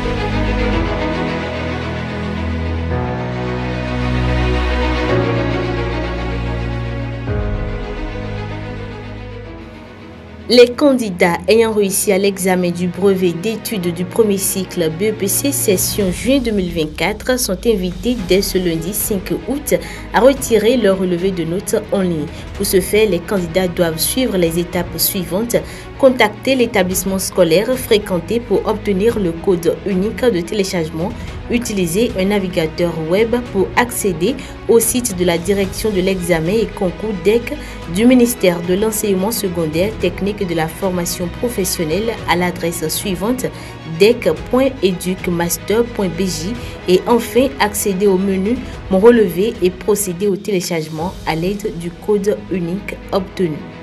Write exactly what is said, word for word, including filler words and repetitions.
Les candidats ayant réussi à l'examen du brevet d'études du premier cycle B E P C session juin deux mille vingt-quatre sont invités dès ce lundi cinq août à retirer leur relevé de notes en ligne. Pour ce faire, les candidats doivent suivre les étapes suivantes. Contacter l'établissement scolaire fréquenté pour obtenir le code unique de téléchargement. Utiliser un navigateur web pour accéder au site de la direction de l'examen et concours D E C du ministère de l'enseignement secondaire, technique et de la formation professionnelle à l'adresse suivante d e c point educmaster point b j et enfin accéder au menu Mon relevé et procéder au téléchargement à l'aide du code unique obtenu.